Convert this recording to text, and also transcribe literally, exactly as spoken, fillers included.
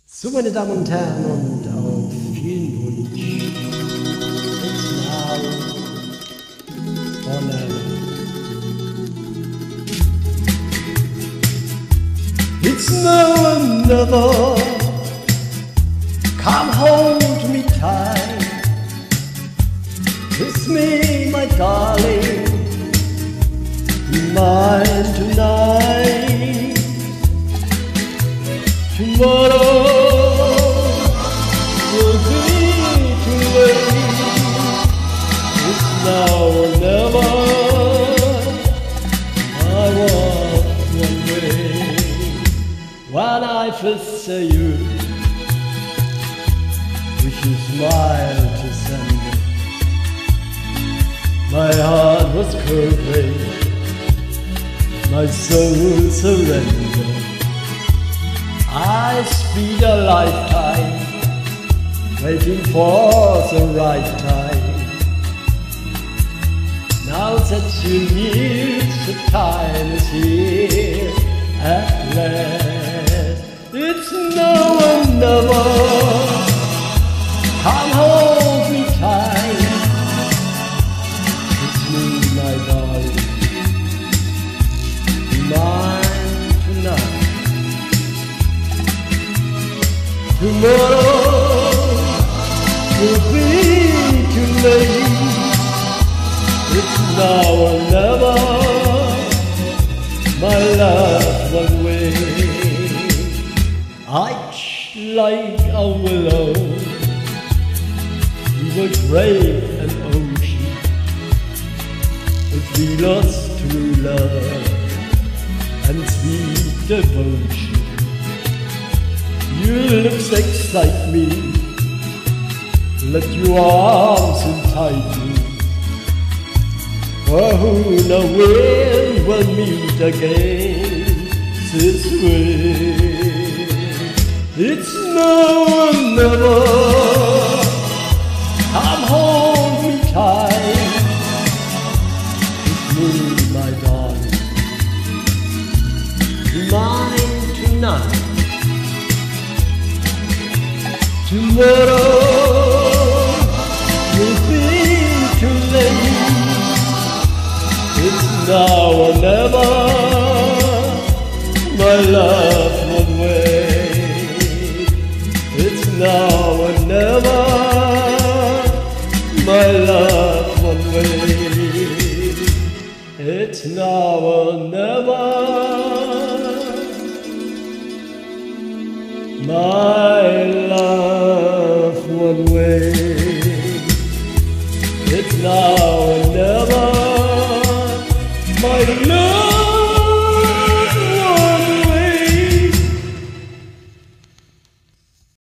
So, meine Damen und Herren, und auf vielen Wunsch, it's now or never. It's now or never. Come hold me tight. Kiss me, my darling, mine tonight. Tomorrow will be too late. It's now or never. I walk one way. When I first saw you, with your smile to send me, my heart was curving, my soul surrendered. I spent a lifetime waiting for the right time. Now that you need, the time is here at last. It's now or never. Come hold me tight. It's me, my darling, mine tonight. Tomorrow will be too late. It's now or never. My love, one way. Arch like a willow, we would brave an ocean if we lost true love and sweet devotion. Your lips excite me, let your arms entice me, for who knows when we'll meet again this way. It's now or never. Come hold me tight. It's me, my darling, mine tonight. Tomorrow will be too late. It's now or never. My love won't wait. It's now or never. My love won't wait. It's now or never. My love one way. It's now